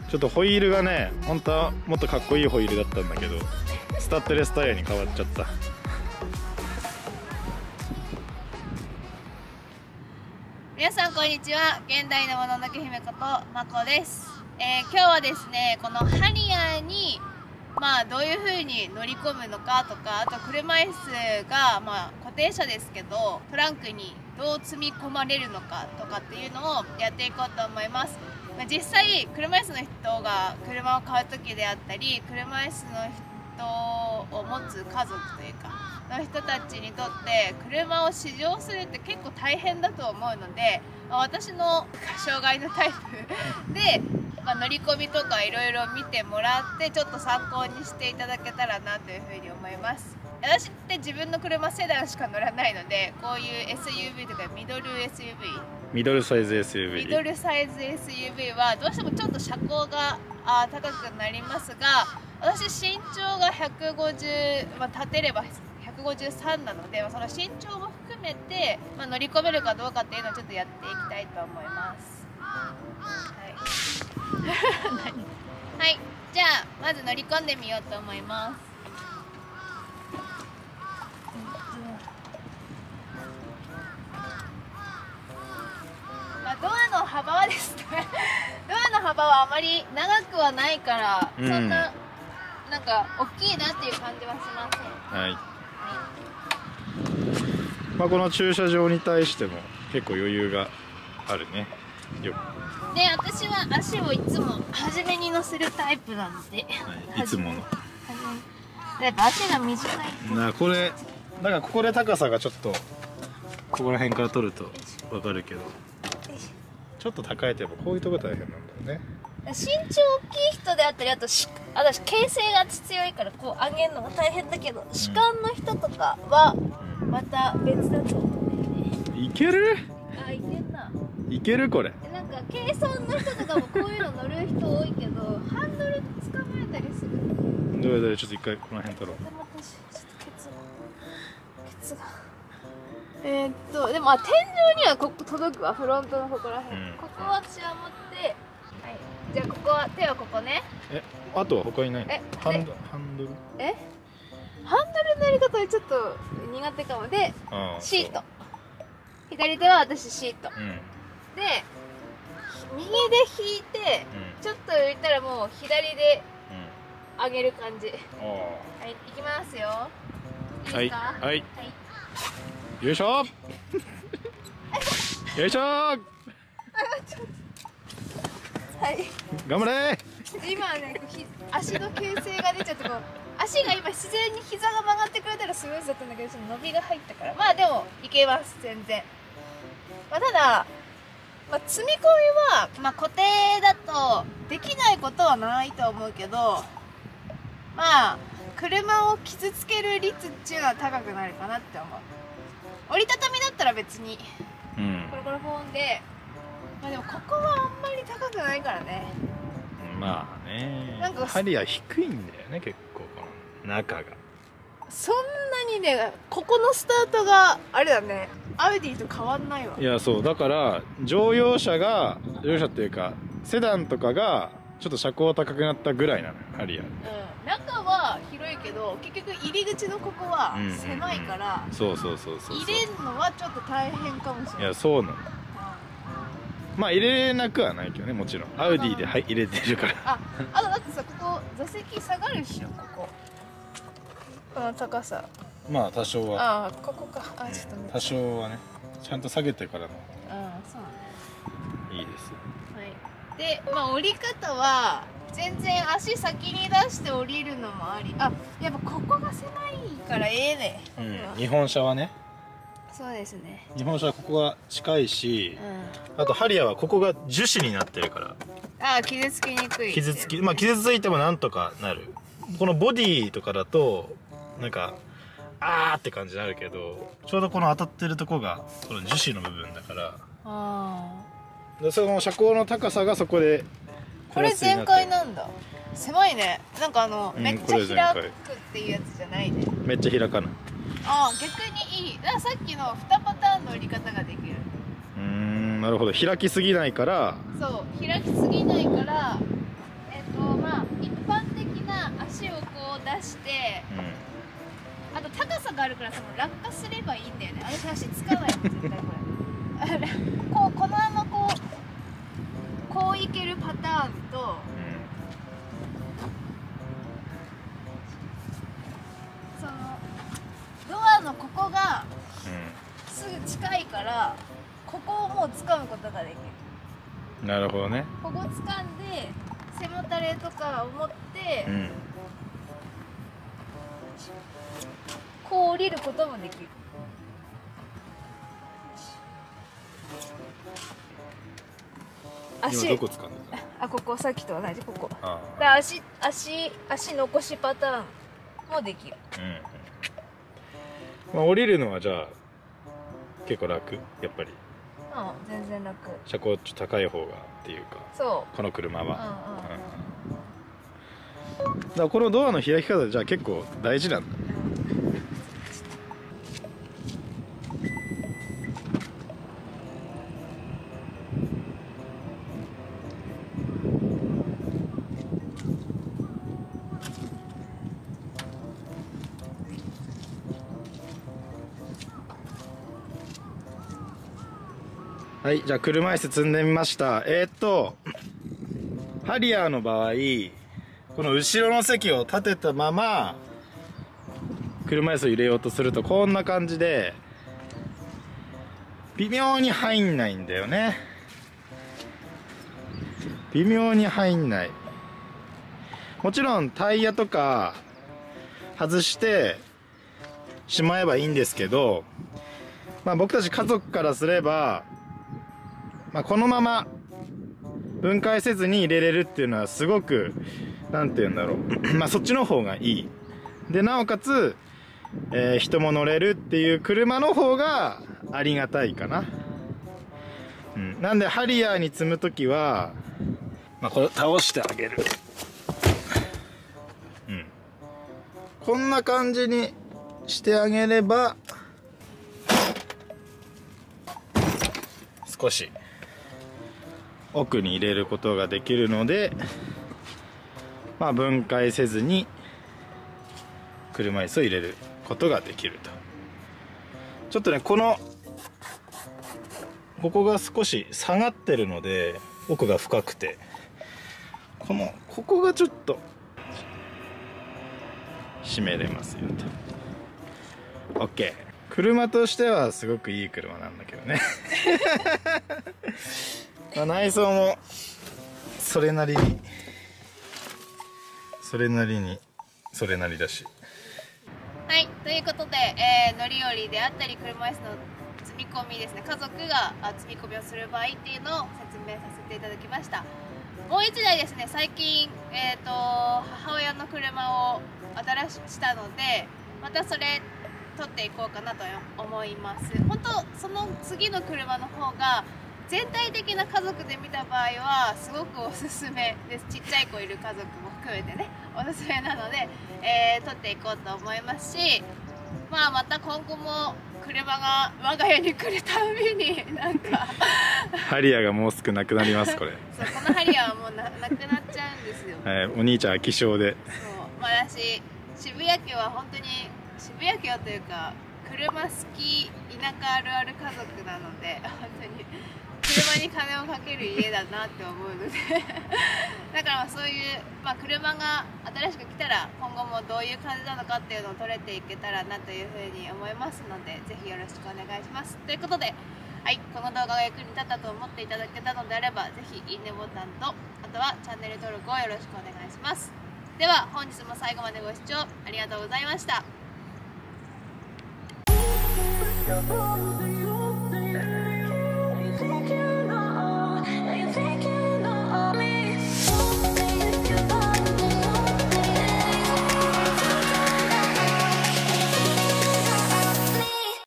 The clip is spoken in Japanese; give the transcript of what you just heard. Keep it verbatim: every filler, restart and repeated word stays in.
ちょっとホイールがね、本当はもっとかっこいいホイールだったんだけど、スタッドレスタイヤに変わっちゃった。 皆さんこんにちは。現代のもののけ姫ことまこです。えー、今日はですね、このハリアーにまあどういう風に乗り込むのかとか、あと車椅子がまあ固定車ですけどトランクにどう積み込まれるのかとかっていうのをやっていこうと思います。まあ、実際車椅子の人が車を買う時であったり、車椅子の人を持つ家族というかの人たちにとって車を試乗するって結構大変だと思うので、まあ、私の障害のタイプで、まあ、乗り込みとかいろいろ見てもらってちょっと参考にしていただけたらなというふうに思います。私って自分の車セダンしか乗らないので、こういう エスユーブイ とかミドル エスユーブイミドルサイズ エスユーブイミドルサイズ エスユーブイ はどうしてもちょっと車高があ高くなりますが、私身長がひゃくごじゅう、まあ、立てればひゃくごじゅうさんなので、まあ、その身長も含めて、まあ、乗り込めるかどうかっていうのをちょっとやっていきたいと思います。はい、はい、じゃあまず乗り込んでみようと思います。まあ、ドアの幅はですねドアの幅はあまり長くはないから、うん、そんななんか大きいなっていう感じはしません。はい、はい、 まあこの駐車場に対しても結構余裕があるね。よで、私は足をいつも初めに乗せるタイプなので、 はい、いつものやっぱ足が短いな。これだからここで高さがちょっとここら辺から取ると分かるけど、ちょっと高いとやっぱこういうとこ大変なんだよね。 身長大きい人であったり、あとし私形成が強いからこう上げるのが大変だけど、うん、士官の人とかはまた別だと思うんだよね。 いける？ あ、いけんな。 いけるこれ。 なんか軽装の人とかもこういうの乗る人多いけど、ハンドル捕まえたりする。 どれどれ、ちょっと一回この辺取ろう。 でも私ちょっとケツがケツがえー、っとでもあ天井にはここ届くわ。フロントのここら辺、うん、ここは私は持って、はい、じゃあここは手はここね。 え、あとは他にないの？ え、 ハンドハンドル？ え、ハンドルのやり方はちょっと苦手かも。で、シート。左手は私シート。うん、で、右で引いて、うん、ちょっと浮いたらもう左で上げる感じ。うん、はい、いきますよ。いいですか？ はい。はい。よいしょ。よいしょ。はい。頑張れ。 今ね、足の形成が出ちゃってこう足が今自然に膝が曲がってくれたらスムーズだったんだけど、ちょっと伸びが入ったから、まあでもいけます全然。まあ、ただ、まあ、積み込みは、まあ、固定だとできないことはないと思うけど、まあ車を傷つける率っていうのは高くなるかなって思う。折りたたみだったら別に、うん、これこれポンで、まあ、でもここはあんまり高くないからね。 まあね、なんかハリアー低いんだよね結構、この中が。 そんなにね、ここのスタートがあれだね、アウディと変わんないわ。 いや、そうだから乗用車が乗用車っていうかセダンとかがちょっと車高高くなったぐらいなのよハリアー。うん、 中は広いけど結局入り口のここは狭いから、 うんうんうん、そうそうそうそう、 入れるのはちょっと大変かもしれない。 いや、そうなの。まあ入れなくはないけどね、もちろんアウディで、はい、入れてるから。あ、 あとだってさ、ここ座席下がるでしょ、こここの高さ。 まあ多少は。 ああ、ここか。あ、ちょっとね、 多少はね、ちゃんと下げてからの。 ああ、そうね、 いいです。 はい。で、まあ降り方は全然足先に出して降りるのもあり。あ、やっぱここが狭いからええね。 うん、日本車はね。 そうですね、 日本車はここが近いし、うん、あとハリアーはここが樹脂になってるから、 ああ、傷つきにくい。 傷つき、まあ傷ついてもなんとかなる。このボディとかだとなんかあーって感じになるけど、ちょうどこの当たってるとこがこの樹脂の部分だから、あでその車高の高さがそこで。 これ全開なんだ。狭いね。なんかあの、うん、めっちゃ開くっていうやつじゃないね。 めっちゃ開かない。 ああ、逆にいい。だからさっきのにパターンの売り方ができる。 うーん、なるほど。開きすぎないから。 そう、開きすぎないからからその落下すればいいんだよね。私足つかないもん絶対これこうこのままこうこういけるパターンと、そのドアのここがすぐ近いからここをもう掴むことができる。 なるほどね。 ここ掴んで背もたれとかを持って、うん、こう降りることもできる。 足どこ掴んでた？ あ、ここさっきと同じここ。ああ、だ足足足残しパターンもできる。 うん、まあ降りるのはじゃあ結構楽、やっぱり。 うん、全然楽。 車高ちょっと高い方がっていうか。 そう。 この車は。うんうん。だからこのドアの開き方じゃあ結構大事なんだ。はい、じゃあ車椅子積んでみました。えー、っとハリアーの場合、この後ろの席を立てたまま車椅子を入れようとするとこんな感じで微妙に入んないんだよね。微妙に入んない。もちろんタイヤとか外してしまえばいいんですけど、まあ、僕たち家族からすれば、まあ、このまま分解せずに入れれるっていうのはすごくなんて言うんだろうまあそっちの方がいい。でなおかつ、えー、人も乗れるっていう車の方がありがたいかな。うん、なんでハリアーに積む時は、まあ、これ倒してあげる。うん、こんな感じにしてあげれば少し奥に入れることができるので、まあ、分解せずに車椅子を入れることができると。ちょっとねこのここが少し下がってるので奥が深くて、このここがちょっと締めれますよと。 OK。 車としてはすごくいい車なんだけどねまあ内装もそれなりにそれなりにそれなりだし。 はい、ということで、えー、乗り降りであったり車椅子の積み込みですね、家族が積み込みをする場合っていうのを説明させていただきました。もう一台ですね、最近、えー、と母親の車を新しくしたのでまたそれ撮っていこうかなと思います。本当その次の車の方が全体的な家族で見た場合はすごくおすすめです。ちっちゃい子いる家族も含めてねおすすめなので、えー、撮っていこうと思いますし、まあ、また今後も車が我が家に来るたびになんかハリアーがもうすぐなくなります。これそう、このハリアーはもう な, なくなっちゃうんですよ、 はい、お兄ちゃんは気性で。 そう、まあ、私渋谷家は本当に渋谷家はというか車好き田舎あるある家族なので本当に車に金をかける家だなって思うのでだからまあそういう、まあ、車が新しく来たら今後もどういう感じなのかっていうのを撮れていけたらなというふうに思いますので、ぜひよろしくお願いします。ということで、はい、この動画が役に立ったと思っていただけたのであればぜひいいねボタンとあとはチャンネル登録をよろしくお願いします。では本日も最後までご視聴ありがとうございました。Thank you.